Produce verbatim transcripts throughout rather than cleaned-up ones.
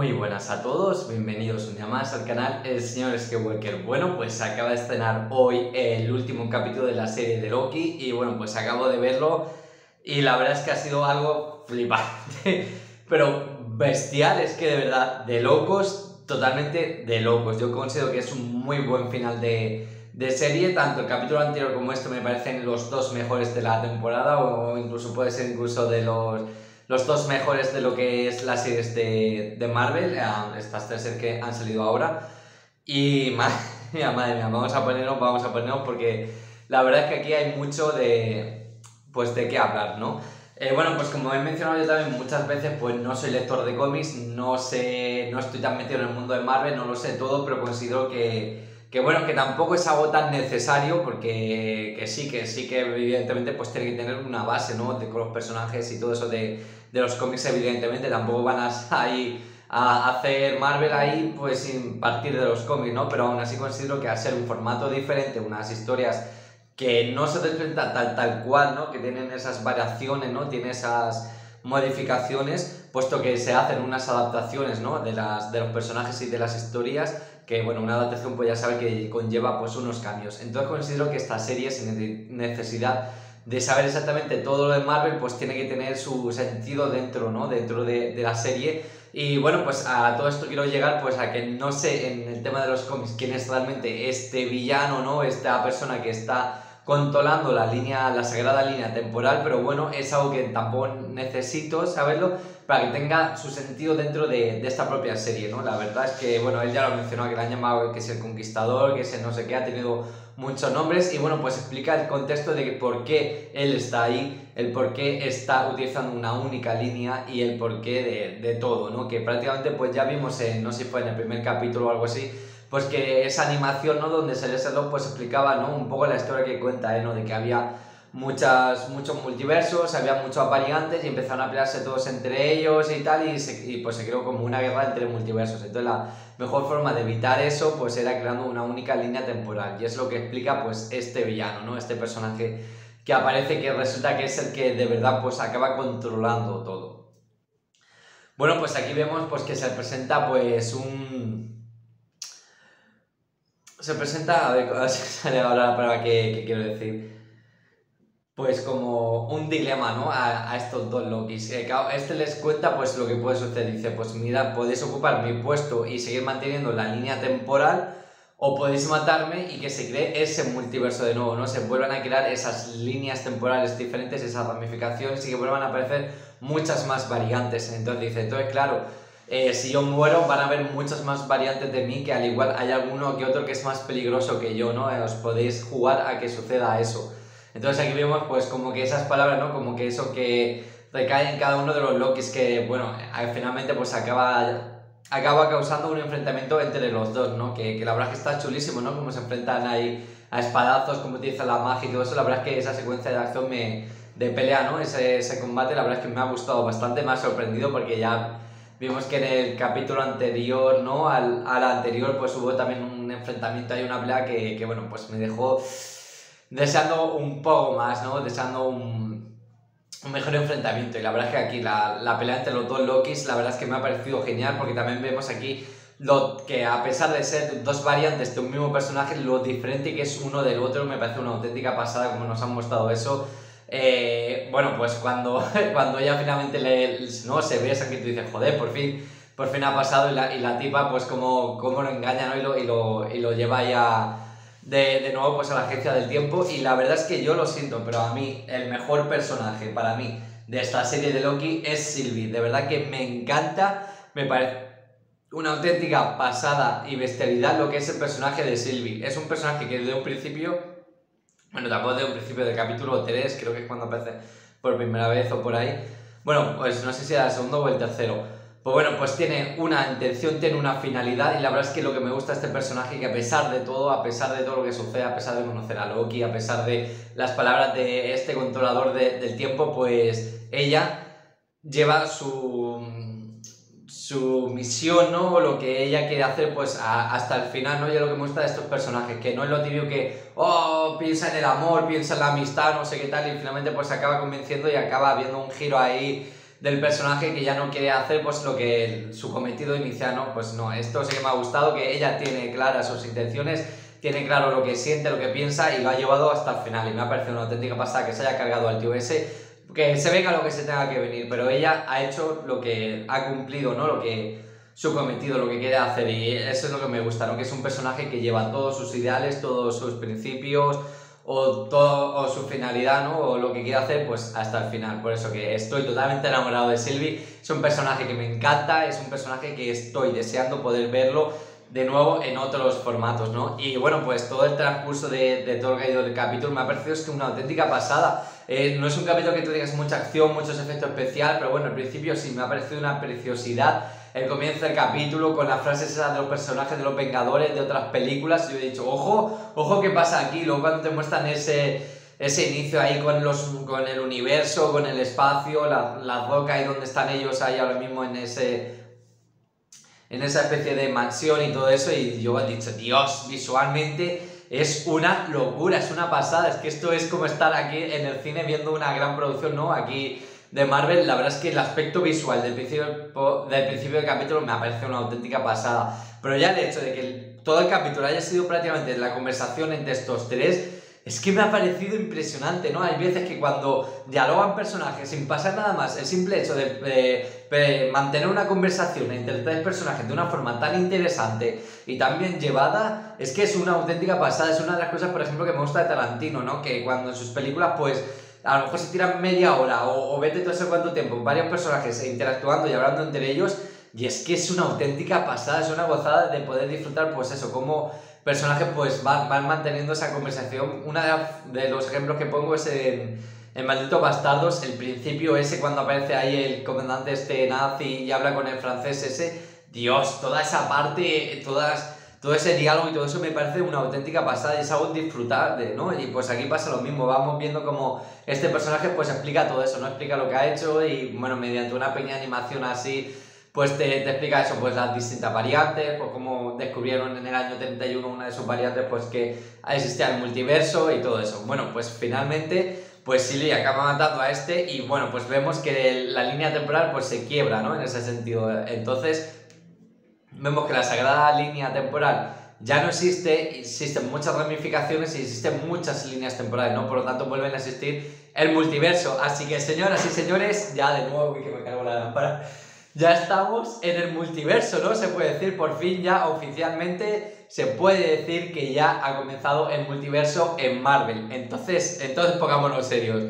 Muy buenas a todos, bienvenidos un día más al canal El Señor Skywalker. Bueno, pues acaba de estrenar hoy el último capítulo de la serie de Loki y bueno, pues acabo de verlo y la verdad es que ha sido algo flipante, pero bestial, es que de verdad, de locos, totalmente de locos. Yo considero que es un muy buen final de, de serie, tanto el capítulo anterior como este me parecen los dos mejores de la temporada o incluso puede ser incluso de los... los dos mejores de lo que es las series de, de Marvel, estas tres que han salido ahora. Y madre mía, madre mía, vamos a ponernos, vamos a ponernos porque la verdad es que aquí hay mucho de, pues de qué hablar, ¿no? Eh, bueno, pues como he mencionado yo también muchas veces, pues no soy lector de cómics, no sé, no estoy tan metido en el mundo de Marvel, no lo sé todo, pero considero que, que bueno, que tampoco es algo tan necesario porque que sí, que sí que evidentemente pues tiene que tener una base, ¿no? De, con los personajes y todo eso de, de los cómics, evidentemente, tampoco van a ahí a hacer Marvel ahí pues sin partir de los cómics, ¿no? Pero aún así considero que al ser un formato diferente, unas historias que no se representan tal, tal cual, ¿no? Que tienen esas variaciones, ¿no? Tiene esas modificaciones, puesto que se hacen unas adaptaciones, ¿no? De, las, de los personajes y de las historias, que bueno, una adaptación pues ya sabe que conlleva pues unos cambios. Entonces considero que esta serie, sin necesidad de saber exactamente todo lo de Marvel, pues tiene que tener su sentido dentro, ¿no? Dentro de, de la serie. Y bueno, pues a todo esto quiero llegar pues a que no sé en el tema de los cómics quién es realmente este villano, ¿no? Esta persona que está controlando la línea, la sagrada línea temporal, pero bueno, es algo que tampoco necesito saberlo para que tenga su sentido dentro de, de esta propia serie, ¿no? La verdad es que, bueno, él ya lo mencionó, que le han llamado que es el Conquistador, que es el no sé qué, ha tenido muchos nombres y bueno, pues explica el contexto de por qué él está ahí, el por qué está utilizando una única línea y el porqué de, de todo, ¿no? Que prácticamente pues ya vimos, en, no sé si fue en el primer capítulo o algo así, pues que esa animación, ¿no? Donde Celestial pues explicaba, ¿no? Un poco la historia que cuenta, ¿eh? ¿No? De que había muchas, muchos multiversos, había muchos variantes y empezaron a pelearse todos entre ellos y tal, y, se, y pues se creó como una guerra entre multiversos. Entonces la mejor forma de evitar eso pues era creando una única línea temporal, y es lo que explica pues este villano, ¿no? Este personaje que aparece, que resulta que es el que de verdad pues acaba controlando todo. Bueno, pues aquí vemos pues que se presenta pues un... Se presenta, a ver, a ver si sale ahora la palabra que, que quiero decir, pues como un dilema, ¿no? A, a estos dos Lokis. Este les cuenta pues lo que puede suceder. Dice, pues mira, podéis ocupar mi puesto y seguir manteniendo la línea temporal, o podéis matarme y que se cree ese multiverso de nuevo, ¿no? Se vuelvan a crear esas líneas temporales diferentes, esas ramificaciones, y que vuelvan a aparecer muchas más variantes. Entonces dice, entonces claro, Eh, si yo muero van a haber muchas más variantes de mí, que al igual hay alguno que otro que es más peligroso que yo, ¿no? Eh, os podéis jugar a que suceda eso. Entonces aquí vemos pues como que esas palabras, ¿no? Como que eso que recae en cada uno de los Lokis, que bueno, finalmente pues acaba, acaba causando un enfrentamiento entre los dos, ¿no? Que, que la verdad es que está chulísimo, ¿no? Como se enfrentan ahí a espadazos, como utilizan la magia y todo eso. La verdad es que esa secuencia de acción me, de pelea, ¿no? Ese, ese combate, la verdad es que me ha gustado bastante, me ha sorprendido porque ya... Vimos que en el capítulo anterior, ¿no? Al, al anterior, pues hubo también un enfrentamiento, hay una pelea que, que, bueno, pues me dejó deseando un poco más, ¿no? Deseando un, un mejor enfrentamiento. Y la verdad es que aquí la, la pelea entre los dos Lokis, la verdad es que me ha parecido genial, porque también vemos aquí lo que, a pesar de ser dos variantes de un mismo personaje, lo diferente que es uno del otro, me parece una auténtica pasada como nos han mostrado eso. Eh, bueno, pues cuando, cuando ella finalmente le, no, se besan, que tú dices, joder, por fin, por fin ha pasado, y la, y la tipa pues como, como lo engaña, ¿no? Y lo, y lo, y lo lleva ya de, de nuevo pues a la agencia del tiempo. Y la verdad es que yo lo siento, pero a mí el mejor personaje para mí de esta serie de Loki es Sylvie. De verdad que me encanta, me parece una auténtica pasada y bestialidad lo que es el personaje de Sylvie. Es un personaje que desde un principio... Bueno, tampoco de un principio del capítulo tres, creo que es cuando aparece por primera vez o por ahí. Bueno, pues no sé si era el segundo o el tercero. Pues bueno, pues tiene una intención, tiene una finalidad, y la verdad es que lo que me gusta de este personaje, que a pesar de todo, a pesar de todo lo que sucede, a pesar de conocer a Loki, a pesar de las palabras de este controlador de, del tiempo, pues ella lleva su... su misión, ¿no? O lo que ella quiere hacer, pues a, hasta el final, ¿no? Y es lo que muestra de estos personajes, que no es lo típico que, oh, piensa en el amor, piensa en la amistad, no sé qué tal, y finalmente pues se acaba convenciendo y acaba habiendo un giro ahí del personaje que ya no quiere hacer pues lo que el, su cometido inicial, ¿no? Pues no, esto sí que me ha gustado, que ella tiene claras sus intenciones, tiene claro lo que siente, lo que piensa y lo ha llevado hasta el final y me ha parecido una auténtica pasada que se haya cargado al tío ese, que se venga lo que se tenga que venir, pero ella ha hecho lo que ha cumplido, ¿no? Lo que su cometido, lo que quiere hacer y eso es lo que me gusta, ¿no? Que es un personaje que lleva todos sus ideales, todos sus principios o, todo, o su finalidad, ¿no? O lo que quiere hacer, pues hasta el final. Por eso que estoy totalmente enamorado de Sylvie. Es un personaje que me encanta, es un personaje que estoy deseando poder verlo de nuevo en otros formatos, ¿no? Y bueno, pues todo el transcurso de, de todo el caído del capítulo me ha parecido es que una auténtica pasada. Eh, no es un capítulo que tú digas mucha acción, muchos efectos especiales, pero bueno, al principio sí me ha parecido una preciosidad. El comienzo del capítulo con las frases esas de los personajes de los Vengadores de otras películas, yo he dicho, ojo, ojo, ¿qué pasa aquí? Luego cuando te muestran ese, ese inicio ahí con, los, con el universo, con el espacio, la, la roca y donde están ellos ahí ahora mismo en ese... en esa especie de mansión y todo eso, y yo he dicho, Dios, visualmente es una locura, es una pasada, es que esto es como estar aquí en el cine viendo una gran producción, ¿no? Aquí de Marvel, la verdad es que el aspecto visual del principio del, principio del capítulo me ha parecido una auténtica pasada, pero ya el hecho de que el, todo el capítulo haya sido prácticamente la conversación entre estos tres, es que me ha parecido impresionante, ¿no? Hay veces que cuando dialogan personajes sin pasar nada más, el simple hecho de, de, de mantener una conversación entre tres personajes de una forma tan interesante y tan bien llevada, es que es una auténtica pasada. Es una de las cosas, por ejemplo, que me gusta de Tarantino, ¿no? Que cuando en sus películas, pues, a lo mejor se tiran media hora o, o vete todo ese cuánto tiempo, varios personajes interactuando y hablando entre ellos, y es que es una auténtica pasada, es una gozada de poder disfrutar, pues eso, como personajes pues van, van manteniendo esa conversación. Uno de, de los ejemplos que pongo es en, en Malditos Bastardos, el principio ese cuando aparece ahí el comandante este nazi y habla con el francés ese, Dios, toda esa parte, todas, todo ese diálogo y todo eso me parece una auténtica pasada y es algo disfrutable, ¿no? Y pues aquí pasa lo mismo, vamos viendo como este personaje pues explica todo eso, ¿no? Explica lo que ha hecho y bueno, mediante una pequeña animación así pues te, te explica eso, pues las distintas variantes, pues cómo descubrieron en el año treinta y uno una de sus variantes, pues que existía el multiverso y todo eso. Bueno, pues finalmente, pues Sylvie acaba matando a este y bueno, pues vemos que la línea temporal pues se quiebra, ¿no? En ese sentido. Entonces, vemos que la sagrada línea temporal ya no existe, existen muchas ramificaciones y existen muchas líneas temporales, ¿no? Por lo tanto, vuelven a existir el multiverso. Así que, señoras y señores, ya de nuevo, que me cargo la lámpara. Ya estamos en el multiverso, ¿no? Se puede decir, por fin ya oficialmente se puede decir que ya ha comenzado el multiverso en Marvel. Entonces, entonces pongámonos serios.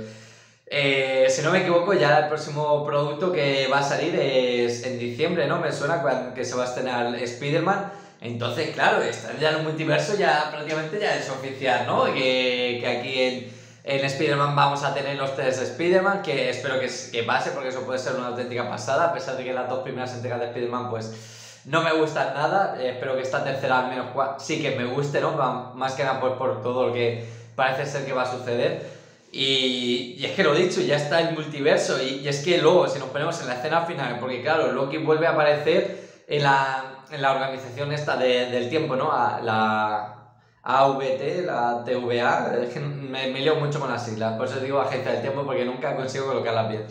Eh, si no me equivoco, ya el próximo producto que va a salir es en diciembre, ¿no? Me suena que se va a estrenar Spider-Man. Entonces, claro, estar ya en el multiverso ya prácticamente ya es oficial, ¿no? Que, que aquí en... En Spider-Man vamos a tener los tres Spider-Man, que espero que, que pase, porque eso puede ser una auténtica pasada, a pesar de que las dos primeras entregas de Spider-Man pues no me gustan nada. Eh, espero que esta tercera al menos sí que me guste, ¿no? Más que nada pues, por todo lo que parece ser que va a suceder. Y, y es que lo dicho, ya está el multiverso, y, y es que luego, si nos ponemos en la escena final, porque claro, Loki vuelve a aparecer en la, en la organización esta de, del tiempo, ¿no? A, la... A V T, la T V A, es que me, me lío mucho con las siglas, por eso digo Agencia del Tiempo, porque nunca consigo colocarlas bien.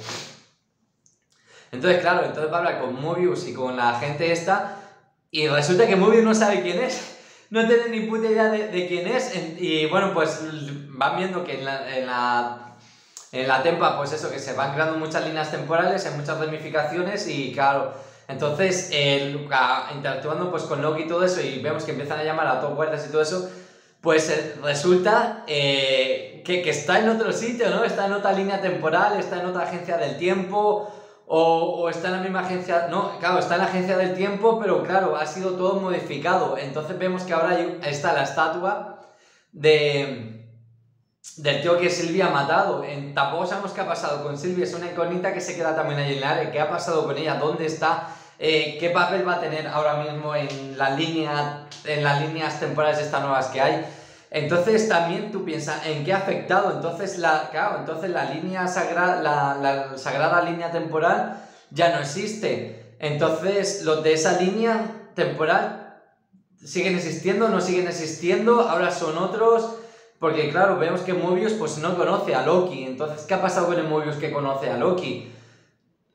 Entonces, claro, entonces va a hablar con Mobius y con la gente esta, y resulta que Mobius no sabe quién es, no tiene ni puta idea de, de quién es, y bueno, pues van viendo que en la, en la, en la tempa, pues eso, que se van creando muchas líneas temporales, hay muchas ramificaciones, y claro... Entonces, eh, interactuando pues, con Loki y todo eso, y vemos que empiezan a llamar a todos guardias y todo eso, pues eh, resulta eh, que, que está en otro sitio, ¿no? Está en otra línea temporal, está en otra agencia del tiempo, o, o está en la misma agencia... No, claro, está en la agencia del tiempo, pero claro, ha sido todo modificado. Entonces vemos que ahora hay, está la estatua de... del tío que Sylvie ha matado. En, tampoco sabemos qué ha pasado con Sylvie, es una incógnita que se queda también ahí en el área. ¿Qué ha pasado con ella? ¿Dónde está? Eh, ¿Qué papel va a tener ahora mismo en, la línea, en las líneas temporales estas nuevas que hay? Entonces también tú piensas, ¿en qué ha afectado? Entonces la, claro, entonces la línea sagrada, la, la sagrada línea temporal ya no existe. Entonces los de esa línea temporal siguen existiendo, no siguen existiendo, ahora son otros... Porque claro, vemos que Mobius pues no conoce a Loki. Entonces, ¿qué ha pasado con el Mobius que conoce a Loki?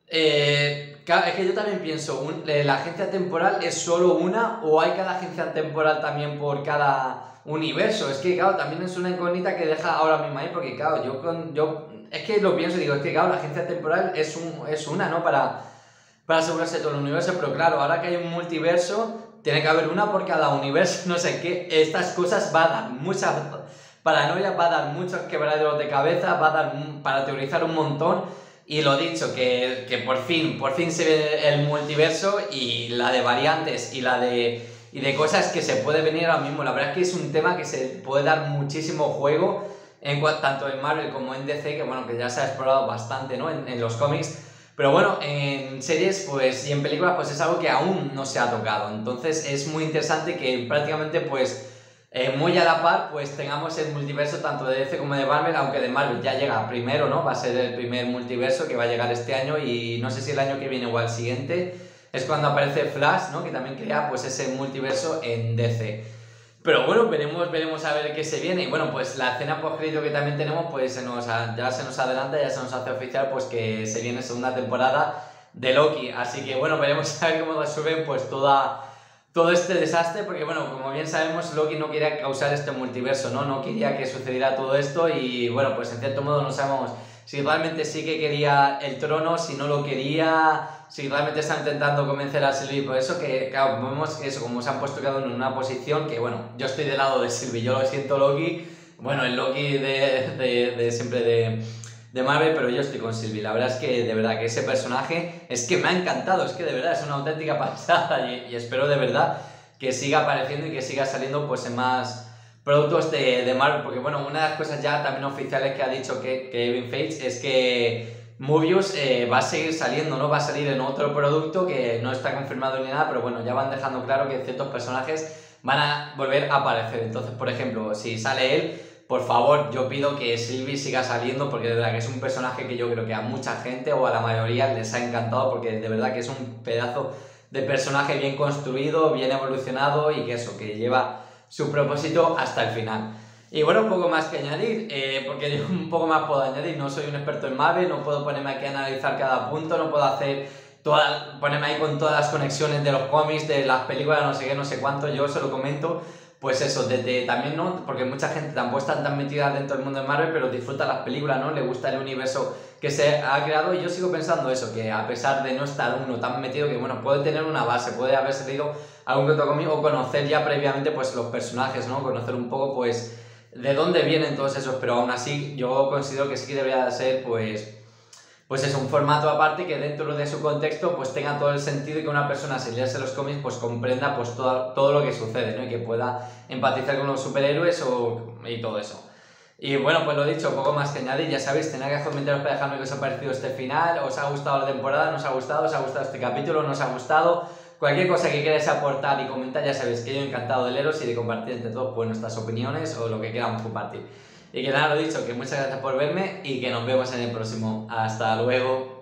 Eh, claro, es que yo también pienso, un- eh, ¿la agencia temporal es solo una o hay cada agencia temporal también por cada universo? Es que, claro, también es una incógnita que deja ahora mismo ahí, porque, claro, yo, con, yo es que lo pienso y digo, es que, claro, la agencia temporal es, un, es una, ¿no? Para, para asegurarse de todo el universo, pero claro, ahora que hay un multiverso, tiene que haber una por cada universo, no sé qué, estas cosas va a dar muchas paranoia, va a dar muchos quebraderos de cabeza, va a dar un- para teorizar un montón. Y lo dicho, que, que por fin, por fin se ve el multiverso y la de variantes y la de, y de cosas que se puede venir ahora mismo. La verdad es que es un tema que se puede dar muchísimo juego, en, cua- tanto en Marvel como en D C, que bueno, que ya se ha explorado bastante, ¿no? En, en los cómics. Pero bueno, en series pues, y en películas pues es algo que aún no se ha tocado. Entonces es muy interesante que prácticamente pues eh, muy a la par, pues tengamos el multiverso tanto de D C como de Marvel, aunque de Marvel ya llega primero, ¿no? Va a ser el primer multiverso que va a llegar este año y no sé si el año que viene o al siguiente es cuando aparece Flash, ¿no? Que también crea pues ese multiverso en D C. Pero bueno, veremos, veremos a ver qué se viene. Y bueno, pues la escena post-crédito que también tenemos, pues se nos, ya se nos adelanta, ya se nos hace oficial, pues que se viene segunda temporada de Loki. Así que bueno, veremos a ver cómo resuelven pues toda todo este desastre, porque bueno, como bien sabemos, Loki no quería causar este multiverso, ¿no? No quería que sucediera todo esto y bueno, pues en cierto modo no sabemos si realmente sí que quería el trono, si no lo quería, si realmente está intentando convencer a Sylvie, por eso que, claro, vemos eso, como se han puesto cada uno en una posición que, bueno, yo estoy del lado de Sylvie, yo lo siento Loki, bueno, el Loki de, de, de siempre de de Marvel, pero yo estoy con Sylvie. La verdad es que de verdad que ese personaje es que me ha encantado, es que de verdad es una auténtica pasada y, y espero de verdad que siga apareciendo y que siga saliendo pues en más productos de, de Marvel, porque bueno, una de las cosas ya también oficiales que ha dicho que, Kevin Feige es que Mobius eh, va a seguir saliendo, ¿no? Va a salir en otro producto que no está confirmado ni nada, pero bueno, ya van dejando claro que ciertos personajes van a volver a aparecer. Entonces, por ejemplo, si sale él, por favor, yo pido que Sylvie siga saliendo porque de verdad que es un personaje que yo creo que a mucha gente o a la mayoría les ha encantado porque de verdad que es un pedazo de personaje bien construido, bien evolucionado y que eso, que lleva su propósito hasta el final. Y bueno, un poco más que añadir, eh, porque yo un poco más puedo añadir, no soy un experto en Marvel, no puedo ponerme aquí a analizar cada punto, no puedo hacer toda, ponerme ahí con todas las conexiones de los cómics, de las películas, no sé qué, no sé cuánto, yo se lo comento. Pues eso, desde también, ¿no? Porque mucha gente tampoco está tan metida dentro del mundo de Marvel, pero disfruta las películas, ¿no? Le gusta el universo que se ha creado y yo sigo pensando eso, que a pesar de no estar uno tan metido, que bueno, puede tener una base, puede haberse leído algún que otro cómic o conocer ya previamente pues los personajes, ¿no? Conocer un poco pues de dónde vienen todos esos, pero aún así yo considero que sí que debería ser pues pues es un formato aparte que dentro de su contexto pues tenga todo el sentido y que una persona sin leerse los cómics pues comprenda pues todo, todo lo que sucede, ¿no? Y que pueda empatizar con los superhéroes o, y todo eso. Y bueno, pues lo dicho, poco más que añadir, ya sabéis, tenéis que comentarios para dejarme qué os ha parecido este final, os ha gustado la temporada, no os ha gustado, os ha gustado este capítulo, no os ha gustado, cualquier cosa que queráis aportar y comentar, ya sabéis que yo encantado de leeros y de compartir entre todos pues nuestras opiniones o lo que queramos compartir. Y que nada, lo dicho, que muchas gracias por verme y que nos vemos en el próximo. Hasta luego.